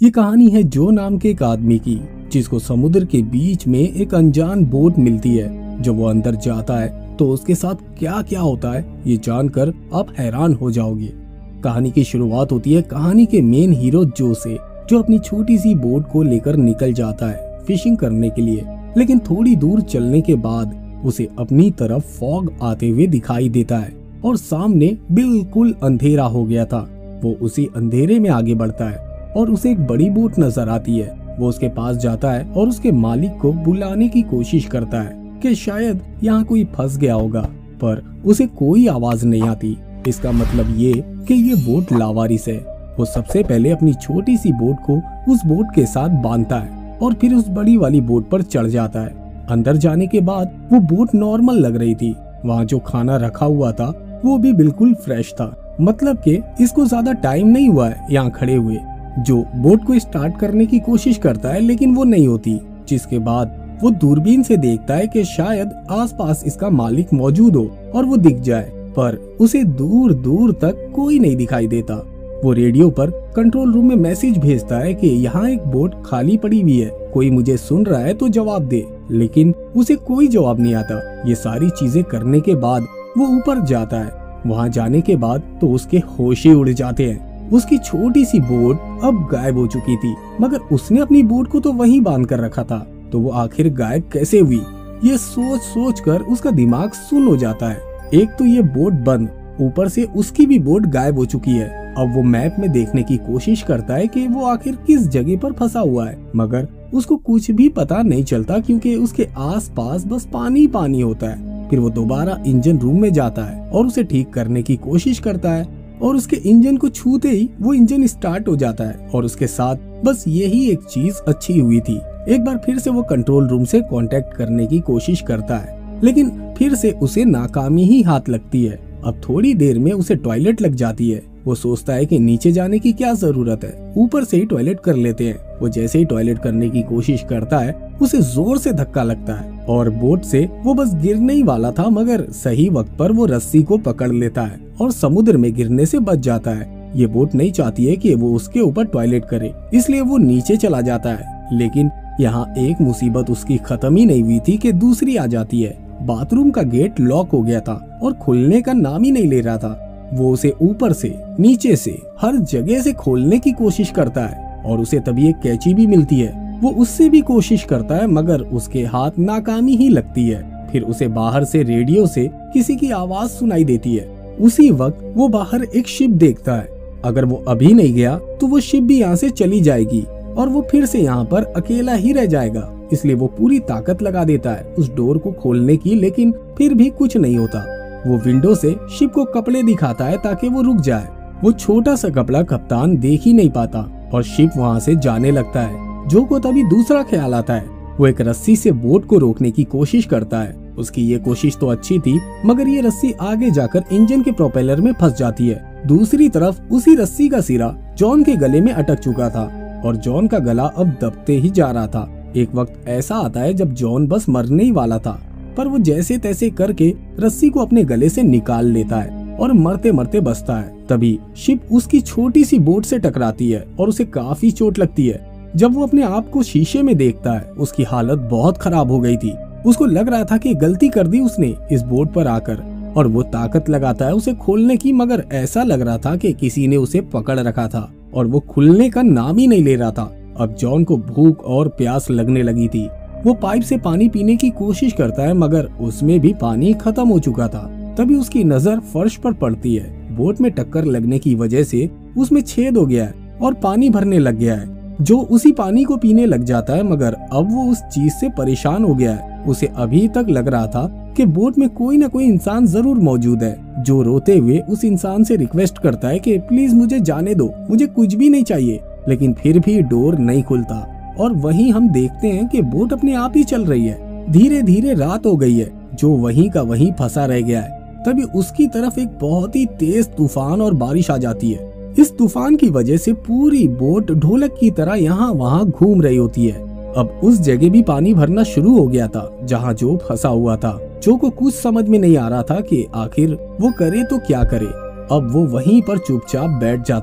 ये कहानी है जो नाम के एक आदमी की, जिसको समुद्र के बीच में एक अनजान बोट मिलती है। जब वो अंदर जाता है तो उसके साथ क्या क्या होता है ये जानकर आप हैरान हो जाओगे। कहानी की शुरुआत होती है कहानी के मेन हीरो जो से, जो अपनी छोटी सी बोट को लेकर निकल जाता है फिशिंग करने के लिए। लेकिन थोड़ी दूर चलने के बाद उसे अपनी तरफ फॉग आते हुए दिखाई देता है और सामने बिल्कुल अंधेरा हो गया था। वो उसी अंधेरे में आगे बढ़ता है और उसे एक बड़ी बोट नजर आती है। वो उसके पास जाता है और उसके मालिक को बुलाने की कोशिश करता है कि शायद यहाँ कोई फंस गया होगा, पर उसे कोई आवाज नहीं आती। इसका मतलब ये कि ये बोट लावारिस है। वो सबसे पहले अपनी छोटी सी बोट को उस बोट के साथ बांधता है और फिर उस बड़ी वाली बोट पर चढ़ जाता है। अंदर जाने के बाद वो बोट नॉर्मल लग रही थी। वहाँ जो खाना रखा हुआ था वो भी बिल्कुल फ्रेश था। मतलब कि इसको ज्यादा टाइम नहीं हुआ है यहाँ खड़े हुए। जो बोट को स्टार्ट करने की कोशिश करता है लेकिन वो नहीं होती, जिसके बाद वो दूरबीन से देखता है कि शायद आसपास इसका मालिक मौजूद हो और वो दिख जाए, पर उसे दूर दूर तक कोई नहीं दिखाई देता। वो रेडियो पर कंट्रोल रूम में मैसेज भेजता है कि यहाँ एक बोट खाली पड़ी हुई है, कोई मुझे सुन रहा है तो जवाब दे, लेकिन उसे कोई जवाब नहीं आता। ये सारी चीजें करने के बाद वो ऊपर जाता है। वहाँ जाने के बाद तो उसके होश ही उड़ जाते हैं। उसकी छोटी सी बोट अब गायब हो चुकी थी, मगर उसने अपनी बोट को तो वहीं बांध कर रखा था, तो वो आखिर गायब कैसे हुई? ये सोच सोच कर उसका दिमाग सुन्न हो जाता है। एक तो ये बोट बंद, ऊपर से उसकी भी बोट गायब हो चुकी है। अब वो मैप में देखने की कोशिश करता है कि वो आखिर किस जगह पर फंसा हुआ है, मगर उसको कुछ भी पता नहीं चलता क्योंकि उसके आसपास बस पानी पानी होता है। फिर वो दोबारा इंजन रूम में जाता है और उसे ठीक करने की कोशिश करता है और उसके इंजन को छूते ही वो इंजन स्टार्ट हो जाता है और उसके साथ बस यही एक चीज अच्छी हुई थी। एक बार फिर से वो कंट्रोल रूम से कांटेक्ट करने की कोशिश करता है, लेकिन फिर से उसे नाकामी ही हाथ लगती है। अब थोड़ी देर में उसे टॉयलेट लग जाती है। वो सोचता है कि नीचे जाने की क्या जरूरत है, ऊपर से ही टॉयलेट कर लेते हैं। वो जैसे ही टॉयलेट करने की कोशिश करता है उसे जोर से धक्का लगता है और बोट से वो बस गिरने ही वाला था, मगर सही वक्त पर वो रस्सी को पकड़ लेता है और समुद्र में गिरने से बच जाता है। ये बोट नहीं चाहती है कि वो उसके ऊपर टॉयलेट करे, इसलिए वो नीचे चला जाता है। लेकिन यहाँ एक मुसीबत उसकी खत्म ही नहीं हुई थी कि दूसरी आ जाती है। बाथरूम का गेट लॉक हो गया था और खुलने का नाम ही नहीं ले रहा था। वो उसे ऊपर से, नीचे से, हर जगह से खोलने की कोशिश करता है और उसे तभी एक कैंची भी मिलती है। वो उससे भी कोशिश करता है मगर उसके हाथ नाकामी ही लगती है। फिर उसे बाहर से रेडियो से किसी की आवाज सुनाई देती है। उसी वक्त वो बाहर एक शिप देखता है। अगर वो अभी नहीं गया तो वो शिप भी यहाँ से चली जाएगी और वो फिर से यहाँ पर अकेला ही रह जाएगा। इसलिए वो पूरी ताकत लगा देता है उस डोर को खोलने की, लेकिन फिर भी कुछ नहीं होता। वो विंडो से शिप को कपड़े दिखाता है ताकि वो रुक जाए। वो छोटा सा कपड़ा कप्तान देख ही नहीं पाता और शिप वहाँ से जाने लगता है। जो को तभी दूसरा ख्याल आता है। वो एक रस्सी से बोट को रोकने की कोशिश करता है। उसकी ये कोशिश तो अच्छी थी, मगर ये रस्सी आगे जाकर इंजन के प्रोपेलर में फंस जाती है। दूसरी तरफ उसी रस्सी का सिरा जॉन के गले में अटक चुका था और जॉन का गला अब दबते ही जा रहा था। एक वक्त ऐसा आता है जब जॉन बस मरने ही वाला था, पर वो जैसे तैसे करके रस्सी को अपने गले से निकाल लेता है और मरते मरते बचता है। तभी शिप उसकी छोटी सी बोट से टकराती है और उसे काफी चोट लगती है। जब वो अपने आप को शीशे में देखता है उसकी हालत बहुत खराब हो गई थी। उसको लग रहा था कि गलती कर दी उसने इस बोट पर आकर, और वो ताकत लगाता है उसे खोलने की, मगर ऐसा लग रहा था कि किसी ने उसे पकड़ रखा था और वो खुलने का नाम ही नहीं ले रहा था। अब जॉन को भूख और प्यास लगने लगी थी। वो पाइप से पानी पीने की कोशिश करता है मगर उसमें भी पानी खत्म हो चुका था। तभी उसकी नजर फर्श पर पड़ती है। बोट में टक्कर लगने की वजह से उसमें छेद हो गया है और पानी भरने लग गया है। जो उसी पानी को पीने लग जाता है, मगर अब वो उस चीज से परेशान हो गया है। उसे अभी तक लग रहा था कि बोट में कोई न कोई इंसान जरूर मौजूद है, जो रोते हुए उस इंसान से रिक्वेस्ट करता है कि प्लीज मुझे जाने दो, मुझे कुछ भी नहीं चाहिए। लेकिन फिर भी डोर नहीं खुलता और वहीं हम देखते हैं कि बोट अपने आप ही चल रही है। धीरे धीरे रात हो गई है। जो वहीं का वहीं फंसा रह गया है। तभी उसकी तरफ एक बहुत ही तेज तूफान और बारिश आ जाती है। इस तूफान की वजह से पूरी बोट ढोलक की तरह यहाँ वहाँ घूम रही होती है। अब उस जगह भी पानी भरना शुरू हो गया था जहाँ जो फंसा हुआ था। जो को कुछ समझ में नहीं आ रहा था कि आखिर वो करे तो क्या करे। अब वो वहीं पर चुपचाप बैठ जाता है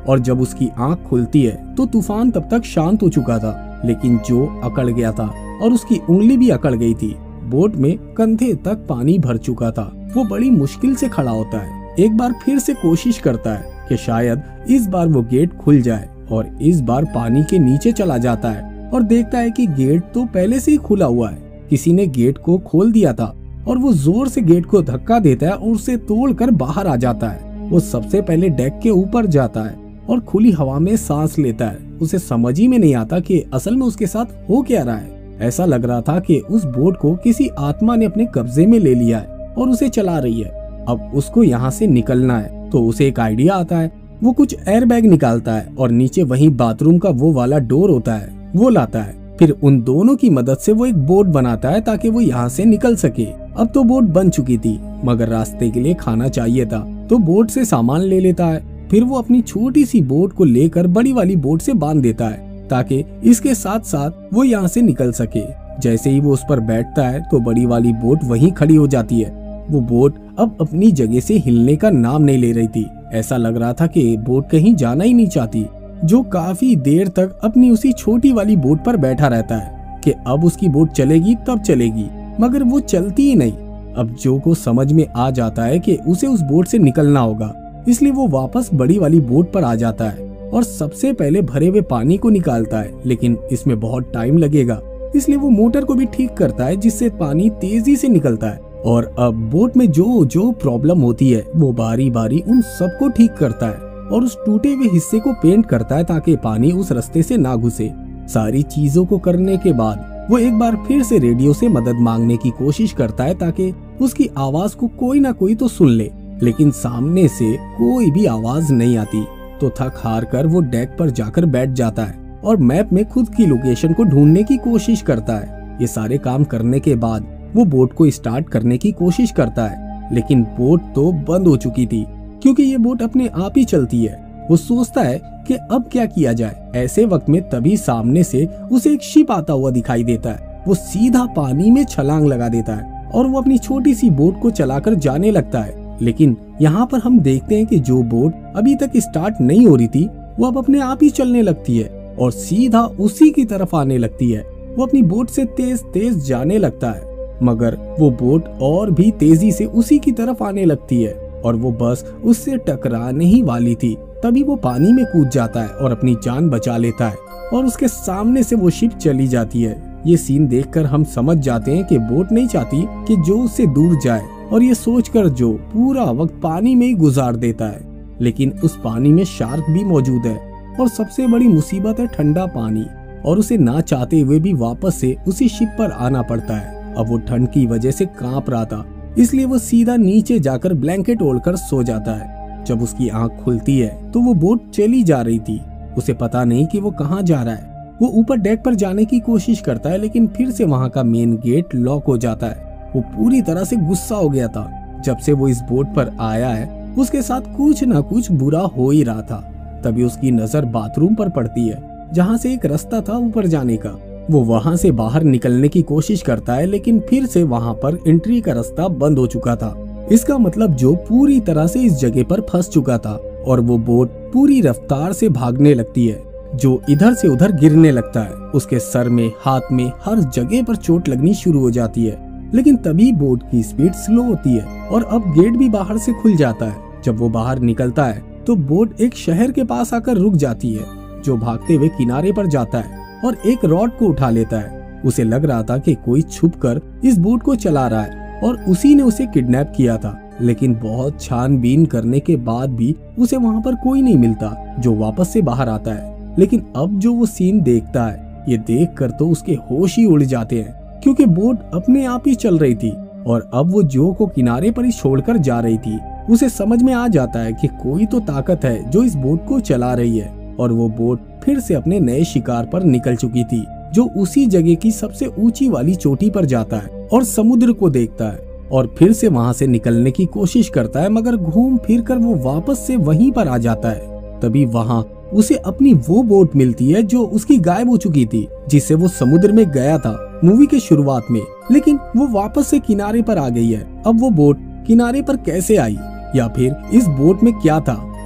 और जब उसकी आंख खुलती है तो तूफान तब तक शांत हो चुका था, लेकिन जो अकड़ गया था और उसकी उंगली भी अकड़ गई थी। बोट में कंधे तक पानी भर चुका था। वो बड़ी मुश्किल से खड़ा होता है। एक बार फिर से कोशिश करता है कि शायद इस बार वो गेट खुल जाए, और इस बार पानी के नीचे चला जाता है और देखता है कि गेट तो पहले से ही खुला हुआ है। किसी ने गेट को खोल दिया था और वो जोर से गेट को धक्का देता है और उसे तोड़कर बाहर आ जाता है। वो सबसे पहले डेक के ऊपर जाता है और खुली हवा में सांस लेता है। उसे समझ ही में नहीं आता कि असल में उसके साथ हो क्या रहा है। ऐसा लग रहा था कि उस बोट को किसी आत्मा ने अपने कब्जे में ले लिया है और उसे चला रही है। अब उसको यहाँ से निकलना है, तो उसे एक आइडिया आता है। वो कुछ एयर बैग निकालता है और नीचे वहीं बाथरूम का वो वाला डोर होता है, वो लाता है। फिर उन दोनों की मदद से वो एक बोट बनाता है ताकि वो यहाँ से निकल सके। अब तो बोट बन चुकी थी, मगर रास्ते के लिए खाना चाहिए था, तो बोट से सामान ले लेता है। फिर वो अपनी छोटी सी बोट को लेकर बड़ी वाली बोट से बांध देता है ताकि इसके साथ साथ वो यहाँ से निकल सके। जैसे ही वो उस पर बैठता है तो बड़ी वाली बोट वहीं खड़ी हो जाती है। वो बोट अब अपनी जगह से हिलने का नाम नहीं ले रही थी। ऐसा लग रहा था कि बोट कहीं जाना ही नहीं चाहती। जो काफी देर तक अपनी उसी छोटी वाली बोट पर बैठा रहता है कि अब उसकी बोट चलेगी तब चलेगी, मगर वो चलती ही नहीं। अब जो को समझ में आ जाता है कि उसे उस बोट से निकलना होगा, इसलिए वो वापस बड़ी वाली बोट पर आ जाता है और सबसे पहले भरे हुए पानी को निकालता है। लेकिन इसमें बहुत टाइम लगेगा, इसलिए वो मोटर को भी ठीक करता है जिससे पानी तेजी से निकलता है। और अब बोट में जो जो प्रॉब्लम होती है वो बारी बारी उन सबको ठीक करता है और उस टूटे हुए हिस्से को पेंट करता है ताकि पानी उस रास्ते से ना घुसे। सारी चीजों को करने के बाद वो एक बार फिर से रेडियो से मदद मांगने की कोशिश करता है ताकि उसकी आवाज को कोई ना कोई तो सुन ले, लेकिन सामने से कोई भी आवाज नहीं आती। तो थक हार कर वो डेक पर जाकर बैठ जाता है और मैप में खुद की लोकेशन को ढूंढने की कोशिश करता है। ये सारे काम करने के बाद वो बोट को स्टार्ट करने की कोशिश करता है, लेकिन बोट तो बंद हो चुकी थी क्योंकि ये बोट अपने आप ही चलती है। वो सोचता है कि अब क्या किया जाए। ऐसे वक्त में तभी सामने से उसे एक शिप आता हुआ दिखाई देता है। वो सीधा पानी में छलांग लगा देता है और वो अपनी छोटी सी बोट को चलाकर जाने लगता है। लेकिन यहाँ पर हम देखते हैं कि जो बोट अभी तक स्टार्ट नहीं हो रही थी वो अब अपने आप ही चलने लगती है और सीधा उसी की तरफ आने लगती है। वो अपनी बोट से तेज तेज जाने लगता है, मगर वो बोट और भी तेजी से उसी की तरफ आने लगती है और वो बस उससे टकराने ही वाली थी। तभी वो पानी में कूद जाता है और अपनी जान बचा लेता है और उसके सामने से वो शिप चली जाती है। ये सीन देखकर हम समझ जाते हैं कि बोट नहीं चाहती कि जो उससे दूर जाए, और ये सोचकर जो पूरा वक्त पानी में ही गुजार देता है। लेकिन उस पानी में शार्क भी मौजूद है और सबसे बड़ी मुसीबत है ठंडा पानी, और उसे ना चाहते हुए भी वापस से उसी शिप पर आना पड़ता है। अब वो ठंड की वजह से कांप रहा था, इसलिए वो सीधा नीचे जाकर ब्लैंकेट ओढ़कर सो जाता है। जब उसकी आंख खुलती है तो वो बोट चली जा रही थी। उसे पता नहीं कि वो कहाँ जा रहा है। वो ऊपर डेक पर जाने की कोशिश करता है, लेकिन फिर से वहाँ का मेन गेट लॉक हो जाता है। वो पूरी तरह से गुस्सा हो गया था। जब से वो इस बोट पर आया है उसके साथ कुछ न कुछ बुरा हो ही रहा था। तभी उसकी नजर बाथरूम पर पड़ती है, जहाँ से एक रास्ता था ऊपर जाने का। वो वहाँ से बाहर निकलने की कोशिश करता है, लेकिन फिर से वहाँ पर एंट्री का रास्ता बंद हो चुका था। इसका मतलब जो पूरी तरह से इस जगह पर फंस चुका था और वो बोट पूरी रफ्तार से भागने लगती है। जो इधर से उधर गिरने लगता है। उसके सर में, हाथ में, हर जगह पर चोट लगनी शुरू हो जाती है। लेकिन तभी बोट की स्पीड स्लो होती है और अब गेट भी बाहर से खुल जाता है। जब वो बाहर निकलता है तो बोट एक शहर के पास आकर रुक जाती है। जो भागते हुए किनारे पर जाता है और एक रॉड को उठा लेता है। उसे लग रहा था कि कोई छुपकर इस बोट को चला रहा है और उसी ने उसे किडनैप किया था। लेकिन बहुत छानबीन करने के बाद भी उसे वहाँ पर कोई नहीं मिलता जो वापस से बाहर आता है। लेकिन अब जो वो सीन देखता है, ये देखकर तो उसके होश ही उड़ जाते हैं, क्योंकि बोट अपने आप ही चल रही थी और अब वो जो को किनारे पर ही छोड़कर जा रही थी। उसे समझ में आ जाता है कि कोई तो ताकत है जो इस बोट को चला रही है, और वो बोट फिर से अपने नए शिकार पर निकल चुकी थी, जो उसी जगह की सबसे ऊंची वाली चोटी पर जाता है और समुद्र को देखता है और फिर से वहां से निकलने की कोशिश करता है, मगर घूम फिर कर वो वापस से वहीं पर आ जाता है। तभी वहां उसे अपनी वो बोट मिलती है जो उसकी गायब हो चुकी थी, जिससे वो समुद्र में गया था मूवी के शुरुआत में, लेकिन वो वापस से किनारे पर आ गई है। अब वो बोट किनारे पर कैसे आई, या फिर इस बोट में क्या था,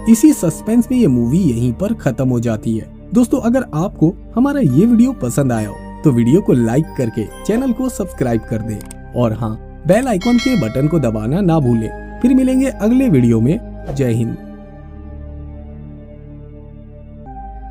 इसी सस्पेंस में ये मूवी यहीं पर खत्म हो जाती है। दोस्तों, अगर आपको हमारा ये वीडियो पसंद आया हो तो वीडियो को लाइक करके चैनल को सब्सक्राइब कर दे और हाँ, बेल आइकॉन के बटन को दबाना ना भूले। फिर मिलेंगे अगले वीडियो में। जय हिंद।